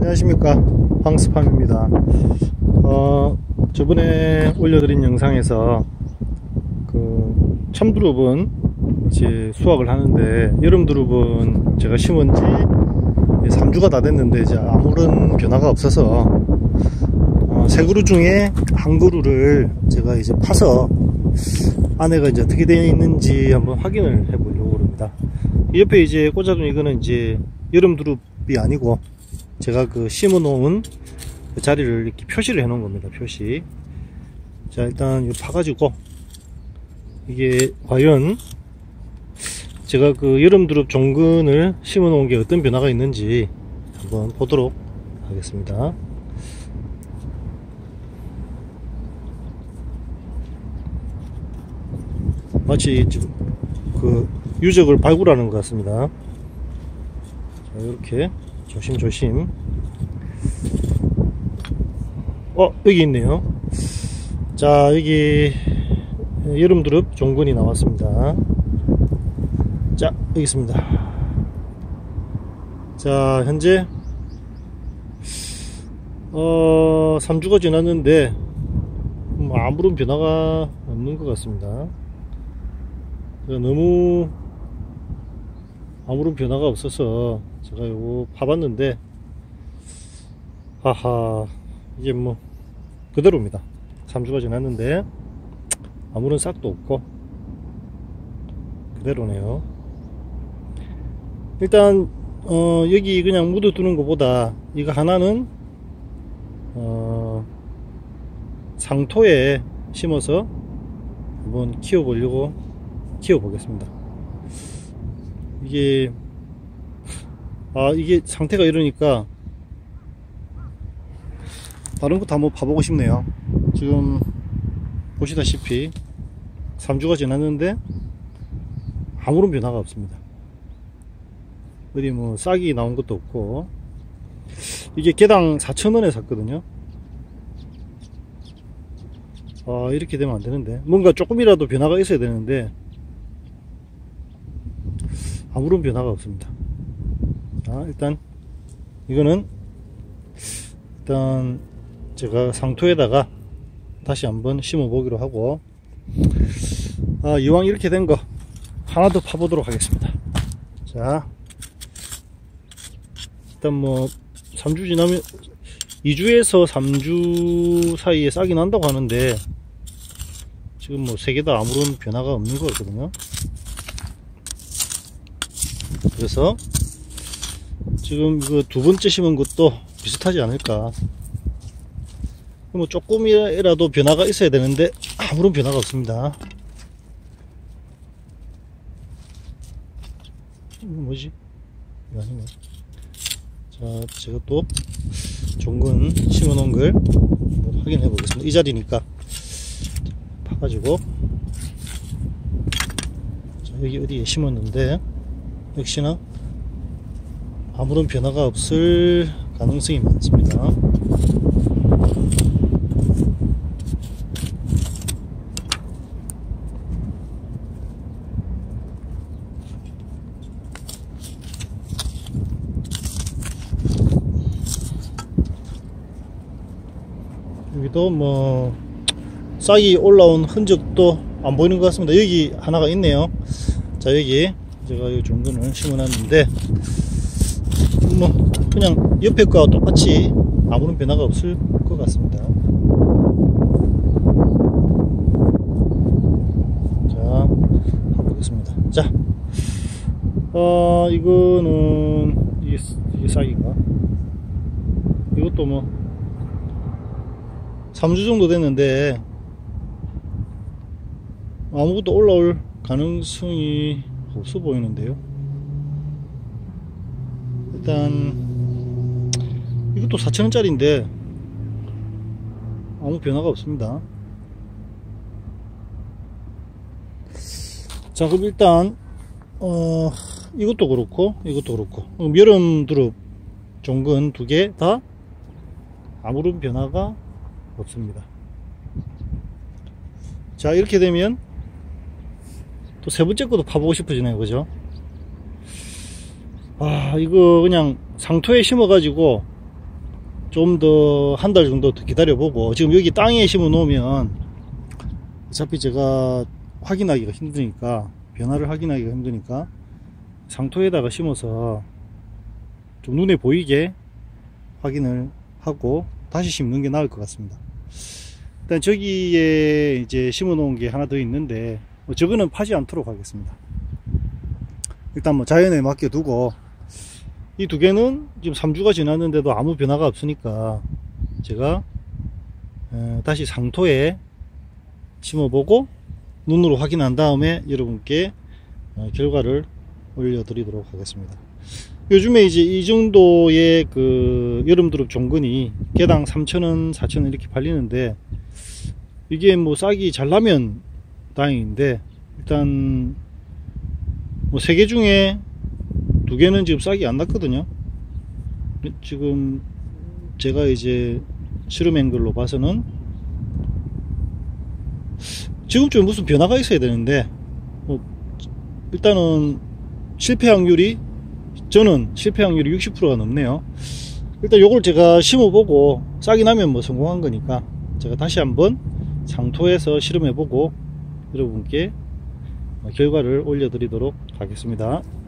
안녕하십니까, 황스팜입니다. 저번에 올려드린 영상에서 그 첨두릅은 이제 수확을 하는데, 여름 두릅은 제가 심은 지 3주가 다 됐는데 이제 아무런 변화가 없어서 세 그루 중에 한 그루를 제가 이제 파서 안에가 이제 어떻게 되어 있는지 한번 확인을 해 보려고 합니다. 옆에 이제 꽂아둔 이거는 이제 여름 두릅이 아니고 제가 그 심어 놓은 그 자리를 이렇게 표시를 해 놓은 겁니다. 표시. 자, 일단 이거 파가지고 이게 과연 제가 그 여름 두릅 종근을 심어 놓은 게 어떤 변화가 있는지 한번 보도록 하겠습니다. 마치 지금 그 유적을 발굴하는 것 같습니다. 자, 이렇게 조심조심. 여기 있네요. 자, 여기 여름 두릅 종근이 나왔습니다. 자, 여기 있습니다. 자, 현재 3주가 지났는데 아무런 변화가 없는 것 같습니다. 너무 아무런 변화가 없어서 제가 요거 파봤는데, 하하, 이게 뭐 그대로입니다. 3주가 지났는데 아무런 싹도 없고 그대로네요. 일단 여기 그냥 묻어두는 것보다 이거 하나는 상토에 심어서 한번 키워보겠습니다. 이게 이게 상태가 이러니까 다른 것도 한번 봐보고 싶네요. 지금 보시다시피 3주가 지났는데 아무런 변화가 없습니다. 어디 뭐 싹이 나온 것도 없고. 이게 개당 4,000원에 샀거든요. 이렇게 되면 안 되는데, 뭔가 조금이라도 변화가 있어야 되는데 아무런 변화가 없습니다. 자, 일단 이거는 일단 제가 상토에다가 다시 한번 심어 보기로 하고, 이왕 이렇게 된 거 하나 더 파보도록 하겠습니다. 자, 일단 뭐 3주 지나면 2주에서 3주 사이에 싹이 난다고 하는데 지금 뭐 세 개 다 아무런 변화가 없는 것 같거든요. 그래서 지금 그 두 번째 심은 것도 비슷하지 않을까. 뭐 조금이라도 변화가 있어야 되는데 아무런 변화가 없습니다. 뭐지? 이거 아니네. 자, 제가 또 종근 심어 놓은 걸 확인해 보겠습니다. 이 자리니까 파가지고, 자, 여기 어디에 심었는데 역시나 아무런 변화가 없을 가능성이 많습니다. 여기도 뭐 싹이 올라온 흔적도 안 보이는 것 같습니다. 여기 하나가 있네요. 자, 여기 제가 이 종근을 심어 놨는데 뭐 그냥 옆에 거와 똑같이 아무런 변화가 없을 것 같습니다. 자, 가보겠습니다. 자, 이거는 이게 싹인가? 이것도 뭐 3주 정도 됐는데 아무것도 올라올 가능성이 없어 보이는데요. 일단 이것도 4,000원짜리인데 아무 변화가 없습니다. 자, 그럼 일단 이것도 그렇고 이것도 그렇고 여름 두릅 종근 두 개 다 아무런 변화가 없습니다. 자, 이렇게 되면 또 세 번째 것도 파보고 싶어지네요. 그죠? 이거 그냥 상토에 심어 가지고 좀 더 한 달 정도 더 기다려보고, 지금 여기 땅에 심어 놓으면 어차피 제가 확인하기가 힘드니까, 변화를 확인하기가 힘드니까 상토에다가 심어서 좀 눈에 보이게 확인을 하고 다시 심는 게 나을 것 같습니다. 일단 저기에 이제 심어 놓은 게 하나 더 있는데, 저거는 파지 않도록 하겠습니다. 일단 뭐 자연에 맡겨두고, 이 두 개는 지금 3주가 지났는데도 아무 변화가 없으니까 제가 다시 상토에 심어보고 눈으로 확인한 다음에 여러분께 결과를 올려드리도록 하겠습니다. 요즘에 이제 이 정도의 그 여름드롭 종근이 개당 3,000원, 4,000원 이렇게 팔리는데, 이게 뭐 싹이 잘 나면 다행인데, 일단 뭐 3개 중에 2개는 지금 싹이 안 났거든요. 지금 제가 이제 실험 앵글로 봐서는 지금쯤 무슨 변화가 있어야 되는데, 뭐 일단은 실패 확률이, 저는 실패 확률이 60%가 넘네요. 일단 요걸 제가 심어보고 싹이 나면 뭐 성공한 거니까 제가 다시 한번 상토에서 실험해보고 여러분께 결과를 올려드리도록 하겠습니다.